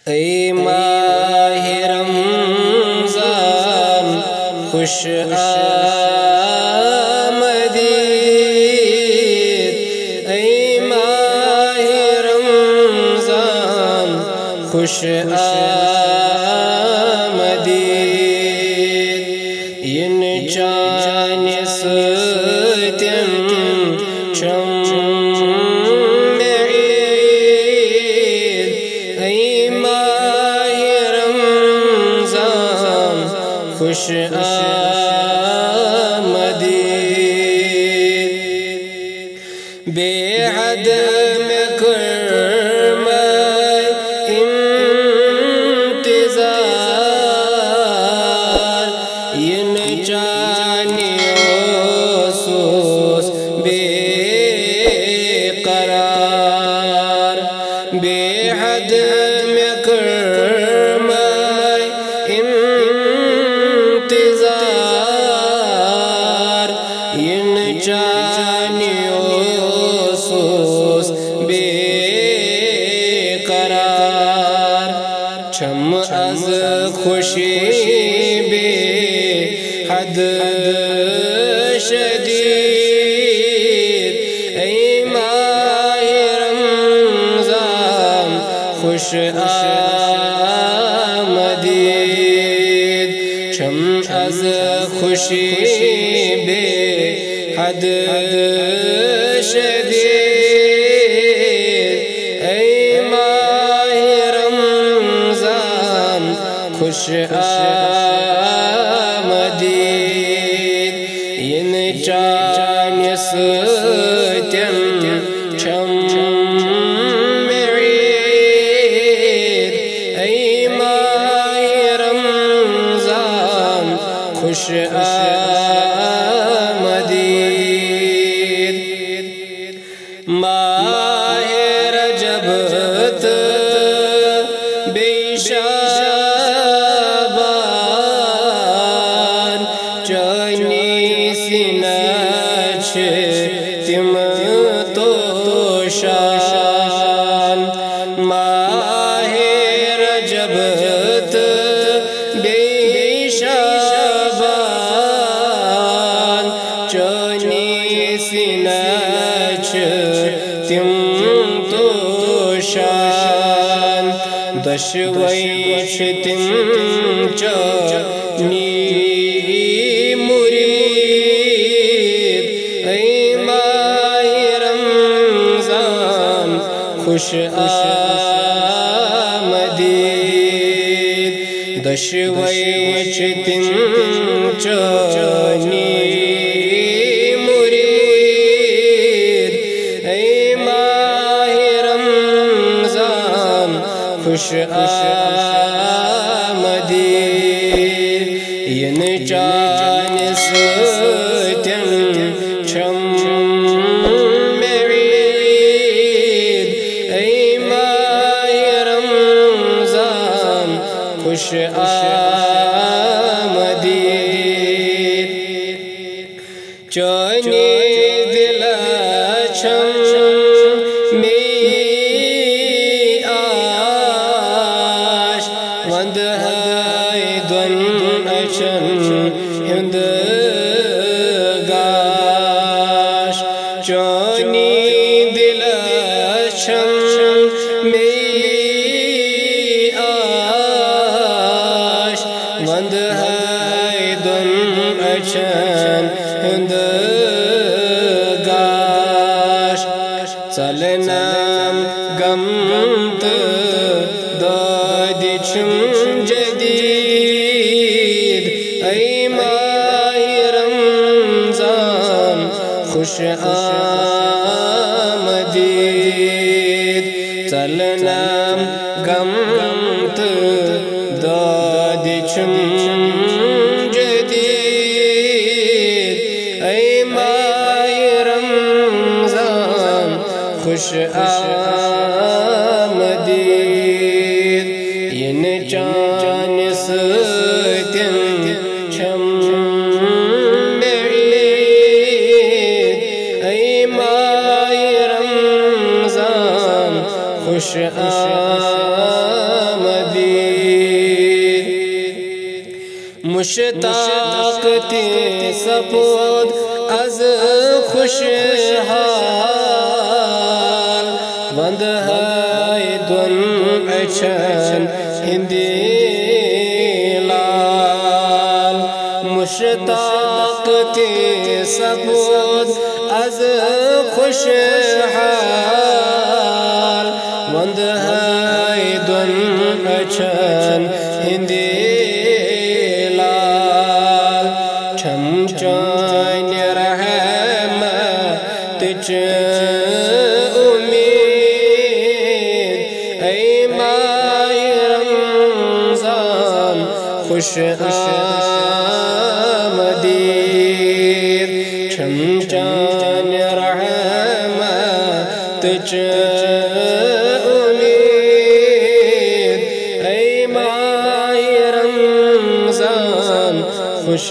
اے ماہ رمضان خوش آمدید، اے ماہ رمضان خوش آمدید، ین چانہ سۭتٮ۪ن چھم مےٚ عیٖد، اے ماہ رمضان خوش آمدید، بے حد مےٚ کٔرمَے اِنتِظار، یِنہٕ چانہِ اوسُس بے قرار، بے حد مےٚ کٔرمَے اِنتِظار، یِنہٕ چانہِ اوسُس بے قرار، چھم از خوشی بے حد شدید، اے ماہ رمضان خوش آمدید، چھم از خوشی بے حد شدید، اے ماہ رمضان خوش آمدید، ینہٕ چانہِ سۭتٮ۪ن چھم مےٚ عیٖد، اے ماہ رمضان خوش آمدید، ماہ رجب تہٕ بیٚیہِ شعبان، چٲنی سِنہ چھِ تِم توشان، ماہ رجب تہٕ بیٚیہِ شعبان، چٲنی سِنہ چھِ تِم توشان، دۄشوَے چھِ تِم چٲنی مُریٖد، اے ماہ رمضان خوش آمدید، دۄشوَے چھِ تِم چٲنی مُریٖد، اے ماہ رمضان خوش آمدید، ینہٕ چانہِ سۭتٮ۪ن چھم مےٚ عیٖد، اے ماہ رمضان خوش آمدید، چٲنی دِلہٕ چھم مےٚ آش، وندہے دۄن أچھن ہُنٛد گاش، چٲنی دِلہٕ چھم مےٚ آش، وندہے دۄن أچھن ہُنٛد گاش، ژلنم غم تہٕ دادِ چھُم جدید، اے ماہ رمضان خوش آمدید، ژلنم غم تہٕ دادِ چھُم جدید، اے ماہ رمضان خوش آمدید، ینہٕ چانہِ سۭتٮ۪ن چھم مےٚ عیٖد، اے ماہ رمضان خوش آمدید۔ مشتاق تی سپود از خوشحال وند های دون اچھن ہندی لال مشتاق تی سپود از خوشحال وند های دون اچھن ہندی لال چھم چان رحمت امید ای ماہ رمضان خوش آمدید چھم چان رحمت امید ای ماہ رمضان خوش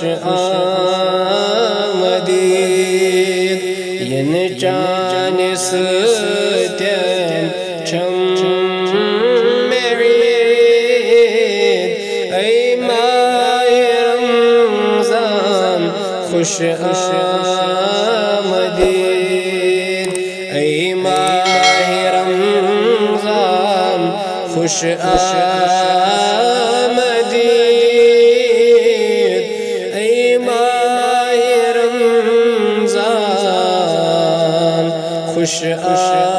آمدید ین چان ستین چھم عید ای ماہ رمضان خوش آمدید ای ماہ رمضان خوش آمدید ای ماہ رمضان خوش آمدید